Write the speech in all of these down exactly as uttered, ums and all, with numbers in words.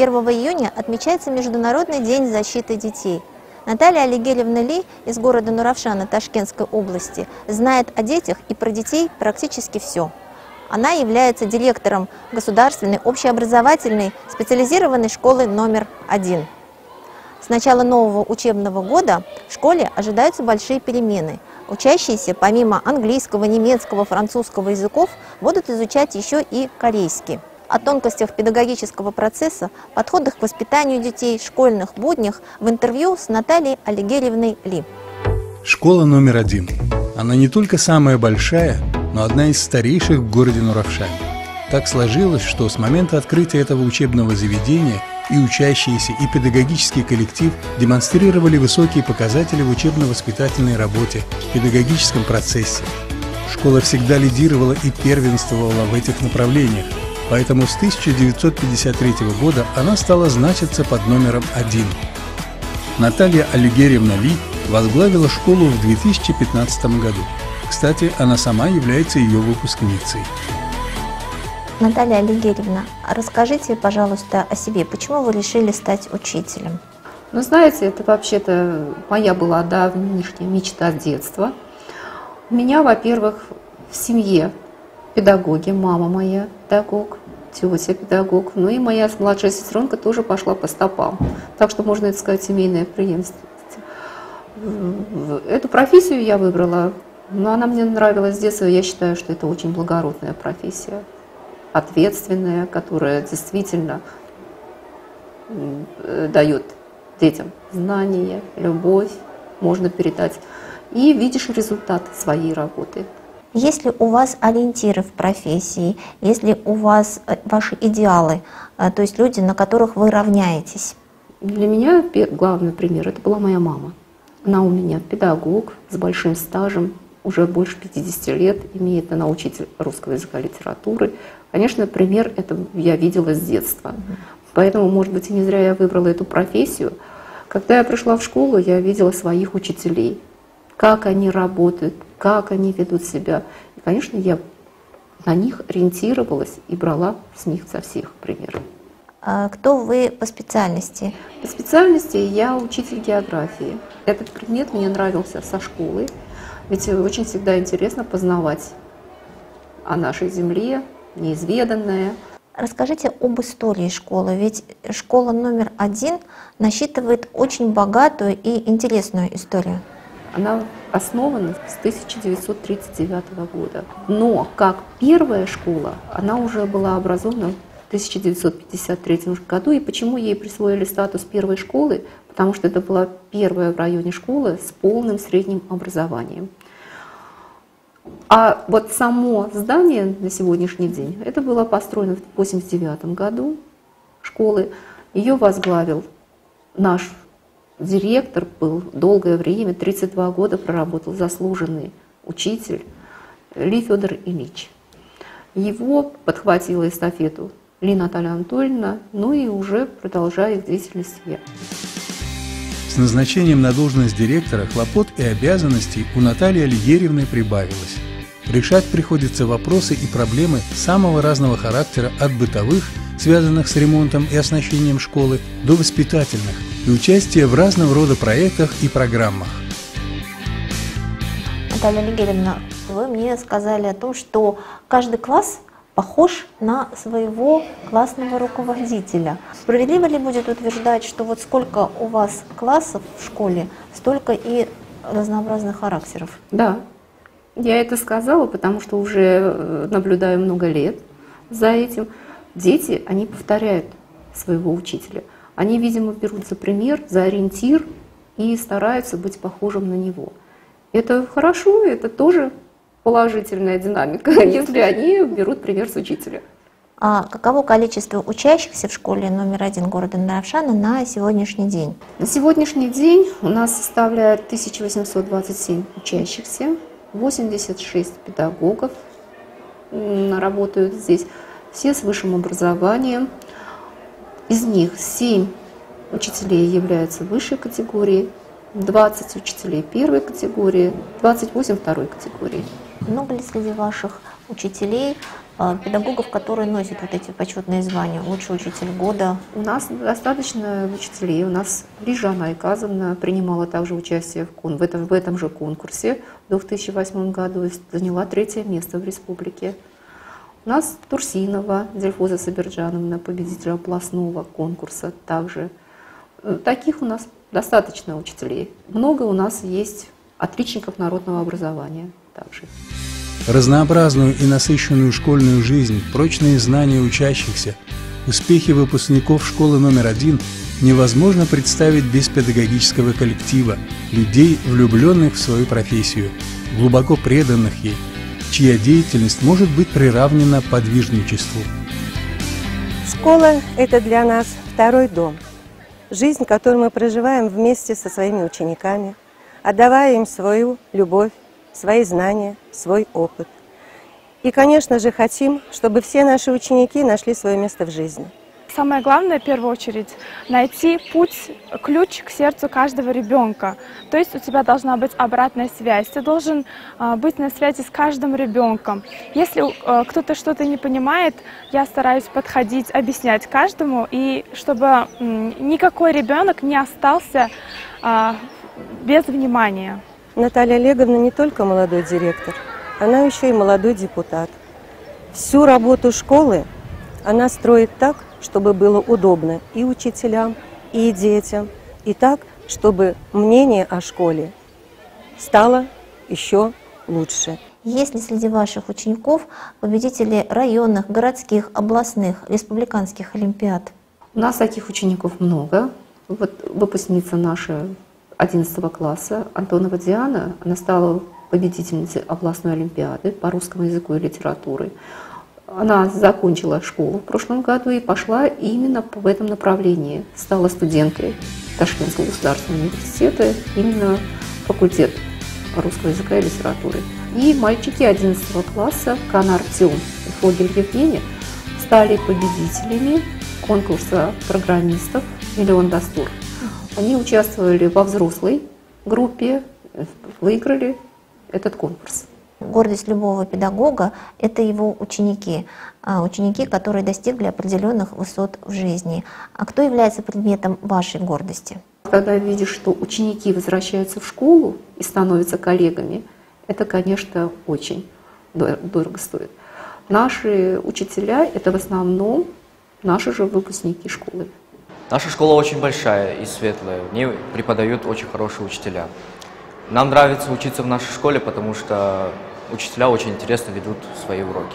первого июня отмечается Международный день защиты детей. Наталья Алигеревна Ли из города Нуравшана Ташкентской области знает о детях и про детей практически все. Она является директором государственной общеобразовательной специализированной школы номер один. С начала нового учебного года в школе ожидаются большие перемены. Учащиеся помимо английского, немецкого, французского языков будут изучать еще и корейский. О тонкостях педагогического процесса, подходах к воспитанию детей, школьных буднях в интервью с Натальей Алигеревной Ли. Школа номер один. Она не только самая большая, но одна из старейших в городе Нуравшане. Так сложилось, что с момента открытия этого учебного заведения и учащиеся, и педагогический коллектив демонстрировали высокие показатели в учебно-воспитательной работе, в педагогическом процессе. Школа всегда лидировала и первенствовала в этих направлениях, поэтому с тысяча девятьсот пятьдесят третьего года она стала значиться под номером один. Наталья Алигеревна Ли возглавила школу в две тысячи пятнадцатом году. Кстати, она сама является ее выпускницей. Наталья Алигеревна, расскажите, пожалуйста, о себе. Почему вы решили стать учителем? Ну, знаете, это вообще-то моя была давнишняя мечта детства. У меня, во-первых, в семье педагоги, мама моя педагог, тетя педагог, ну и моя младшая сестренка тоже пошла по стопам. Так что, можно это сказать, семейная преемственность. Эту профессию я выбрала, но она мне нравилась с детства. Я считаю, что это очень благородная профессия, ответственная, которая действительно дает детям знания, любовь, можно передать, и видишь результат своей работы. Есть ли у вас ориентиры в профессии, есть ли у вас ваши идеалы, то есть люди, на которых вы равняетесь? Для меня главный пример – это была моя мама. Она у меня педагог с большим стажем, уже больше пятидесяти лет, имеет она учитель русского языка и литературы. Конечно, пример это я видела с детства. Mm-hmm. Поэтому, может быть, и не зря я выбрала эту профессию. Когда я пришла в школу, я видела своих учителей, как они работают, как они ведут себя. И, конечно, я на них ориентировалась и брала с них со всех пример. А кто вы по специальности? По специальности я учитель географии. Этот предмет мне нравился со школы, ведь очень всегда интересно познавать о нашей земле, неизведанное. Расскажите об истории школы, ведь школа номер один насчитывает очень богатую и интересную историю. Она основана с тысяча девятьсот тридцать девятого года, но как первая школа она уже была образована в тысяча девятьсот пятьдесят третьем году. И почему ей присвоили статус первой школы? Потому что это была первая в районе школа с полным средним образованием. А вот само здание на сегодняшний день, это было построено в восемьдесят девятом году школы. Ее возглавил наш директор, был долгое время, тридцать два года проработал заслуженный учитель Ли Федор Ильич. Его подхватила эстафету Ли Наталья Анатольевна, ну и уже продолжая их деятельность я. С назначением на должность директора хлопот и обязанностей у Натальи Алигеревны прибавилось. Решать приходится вопросы и проблемы самого разного характера, от бытовых, связанных с ремонтом и оснащением школы, до воспитательных и участия в разного рода проектах и программах. Наталья Алигеревна, вы мне сказали о том, что каждый класс похож на своего классного руководителя. Справедливо ли будет утверждать, что вот сколько у вас классов в школе, столько и разнообразных характеров? Да, я это сказала, потому что уже наблюдаю много лет за этим. Дети, они повторяют своего учителя. Они, видимо, берут за пример, за ориентир и стараются быть похожим на него. Это хорошо, это тоже положительная динамика, если они берут пример с учителя. А каково количество учащихся в школе номер один города Нуравшана на сегодняшний день? На сегодняшний день у нас составляет тысяча восемьсот двадцать семь учащихся, восемьдесят шесть педагогов работают здесь, все с высшим образованием. Из них семь учителей являются высшей категории, двадцать учителей первой категории, двадцать восемь второй категории. Много ли среди ваших учителей педагогов, которые носят вот эти почетные звания, лучший учитель года? У нас достаточно учителей. У нас Лижана Айказовна принимала также участие в, кон... в, этом, в этом же конкурсе в две тысячи восьмом году, заняла третье место в республике. У нас Турсинова Дельфоза Сабирджановна, победитель областного конкурса также. Таких у нас достаточно учителей. Много у нас есть отличников народного образования также. Разнообразную и насыщенную школьную жизнь, прочные знания учащихся, успехи выпускников школы номер один невозможно представить без педагогического коллектива, людей, влюбленных в свою профессию, глубоко преданных ей, чья деятельность может быть приравнена подвижничеству. Школа – это для нас второй дом. Жизнь, которую мы проживаем вместе со своими учениками, отдавая им свою любовь, свои знания, свой опыт. И, конечно же, хотим, чтобы все наши ученики нашли свое место в жизни. Самое главное, в первую очередь, найти путь, ключ к сердцу каждого ребенка. То есть у тебя должна быть обратная связь. Ты должен э, быть на связи с каждым ребенком. Если э, кто-то что-то не понимает, я стараюсь подходить, объяснять каждому, и чтобы э, никакой ребенок не остался э, без внимания. Наталья Олеговна не только молодой директор, она еще и молодой депутат. Всю работу школы она строит так, чтобы было удобно и учителям, и детям, и так, чтобы мнение о школе стало еще лучше. Есть ли среди ваших учеников победители районных, городских, областных, республиканских олимпиад? У нас таких учеников много. Вот выпускница наша одиннадцатого класса Антонова Диана, она стала победительницей областной олимпиады по русскому языку и литературе. Она закончила школу в прошлом году и пошла именно в этом направлении. Стала студенткой Ташкентского государственного университета, именно факультет русского языка и литературы. И мальчики одиннадцатого класса Кан Артем и Фогель Евгений стали победителями конкурса программистов «Миллион Дастур». Они участвовали во взрослой группе, выиграли этот конкурс. Гордость любого педагога – это его ученики, ученики, которые достигли определенных высот в жизни. А кто является предметом вашей гордости? Когда видишь, что ученики возвращаются в школу и становятся коллегами, это, конечно, очень дорого стоит. Наши учителя – это в основном наши же выпускники школы. Наша школа очень большая и светлая, в ней преподают очень хорошие учителя. Нам нравится учиться в нашей школе, потому что учителя очень интересно ведут свои уроки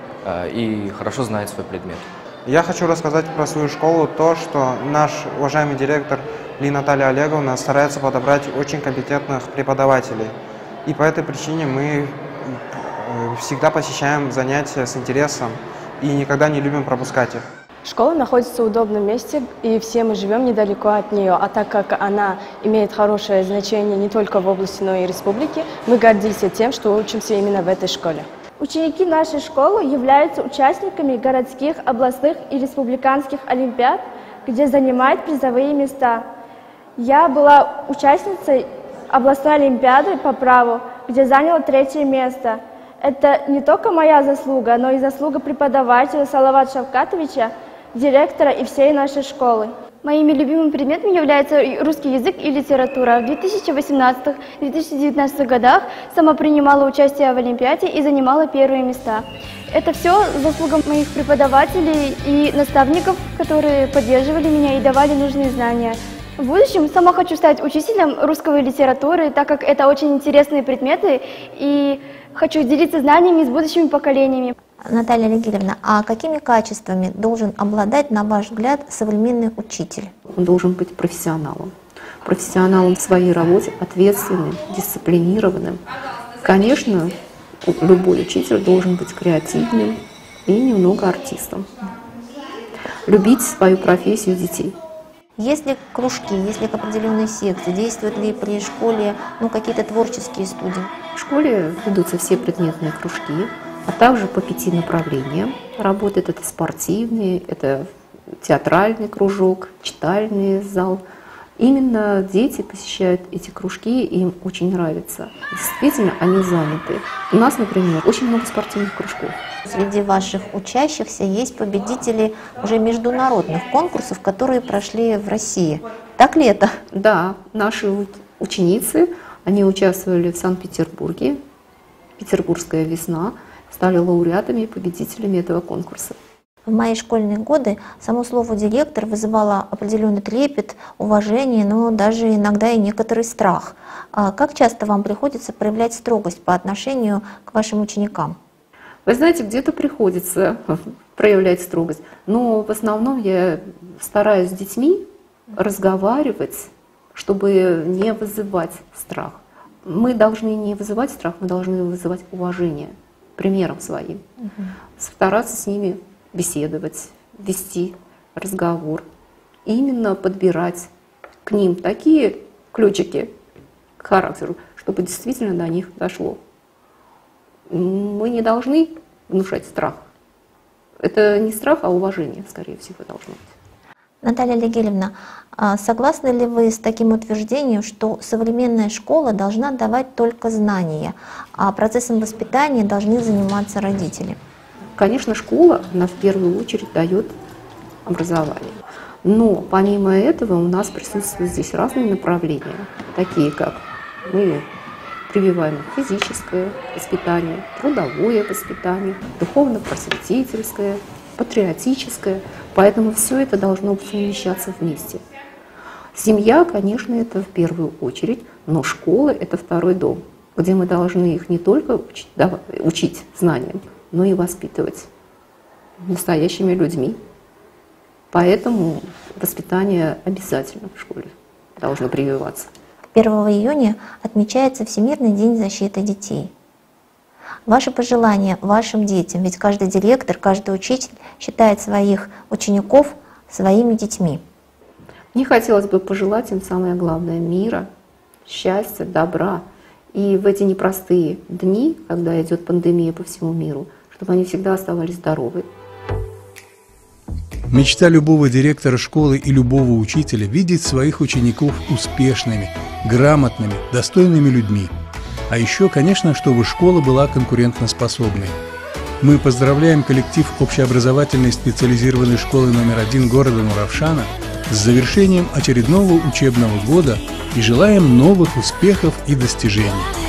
и хорошо знают свой предмет. Я хочу рассказать про свою школу то, что наш уважаемый директор Ли Наталья Олеговна старается подобрать очень компетентных преподавателей. И по этой причине мы всегда посещаем занятия с интересом и никогда не любим пропускать их. Школа находится в удобном месте, и все мы живем недалеко от нее. А так как она имеет хорошее значение не только в области, но и республики, мы гордимся тем, что учимся именно в этой школе. Ученики нашей школы являются участниками городских, областных и республиканских олимпиад, где занимают призовые места. Я была участницей областной олимпиады по праву, где заняла третье место. Это не только моя заслуга, но и заслуга преподавателя Салавата Шавкатовича, директора и всей нашей школы. Моими любимыми предметами являются русский язык и литература. В две тысячи восемнадцатом — две тысячи девятнадцатом годах сама принимала участие в олимпиаде и занимала первые места. Это все заслуга моих преподавателей и наставников, которые поддерживали меня и давали нужные знания. В будущем сама хочу стать учителем русской литературы, так как это очень интересные предметы, и хочу делиться знаниями с будущими поколениями. Наталья Олегилевна, а какими качествами должен обладать, на ваш взгляд, современный учитель? Он должен быть профессионалом. Профессионалом в своей работе, ответственным, дисциплинированным. Конечно, любой учитель должен быть креативным и немного артистом. Любить свою профессию детей. Есть ли кружки, есть ли определенные секции, действуют ли при школе ну, какие-то творческие студии? В школе ведутся все предметные кружки, а также по пяти направлениям работает. Это спортивный, это театральный кружок, читальный зал, Именно дети посещают эти кружки, и им очень нравится. Действительно, они заняты. У нас, например, очень много спортивных кружков. Среди ваших учащихся есть победители уже международных конкурсов, которые прошли в России. Так ли это? Да, наши ученицы, они участвовали в Санкт-Петербурге, «Петербургская весна», стали лауреатами и победителями этого конкурса. В мои школьные годы само слово «директор» вызывало определенный трепет, уважение, но даже иногда и некоторый страх. А как часто вам приходится проявлять строгость по отношению к вашим ученикам? Вы знаете, где-то приходится проявлять строгость, но в основном я стараюсь с детьми разговаривать, чтобы не вызывать страх. Мы должны не вызывать страх, мы должны вызывать уважение примером своим, угу. Стараться с ними беседовать, вести разговор, именно подбирать к ним такие ключики к характеру, чтобы действительно до них дошло. Мы не должны внушать страх. Это не страх, а уважение, скорее всего, должно быть. Наталья Алигелевна, согласны ли вы с таким утверждением, что современная школа должна давать только знания, а процессом воспитания должны заниматься родители? Конечно, школа, она в первую очередь дает образование. Но помимо этого у нас присутствуют здесь разные направления, такие как мы прививаем физическое воспитание, трудовое воспитание, духовно-просветительское, патриотическое. Поэтому все это должно совмещаться вместе. Семья, конечно, это в первую очередь, но школа – это второй дом, где мы должны их не только учить, да, учить знаниям, но и воспитывать настоящими людьми. Поэтому воспитание обязательно в школе должно прививаться. первого июня отмечается Всемирный день защиты детей. Ваши пожелания вашим детям, ведь каждый директор, каждый учитель считает своих учеников своими детьми. Мне хотелось бы пожелать им самое главное — мира, счастья, добра. И в эти непростые дни, когда идет пандемия по всему миру, чтобы они всегда оставались здоровы. Мечта любого директора школы и любого учителя — видеть своих учеников успешными, грамотными, достойными людьми. А еще, конечно, чтобы школа была конкурентоспособной. Мы поздравляем коллектив общеобразовательной специализированной школы номер один города Нуравшана с завершением очередного учебного года и желаем новых успехов и достижений.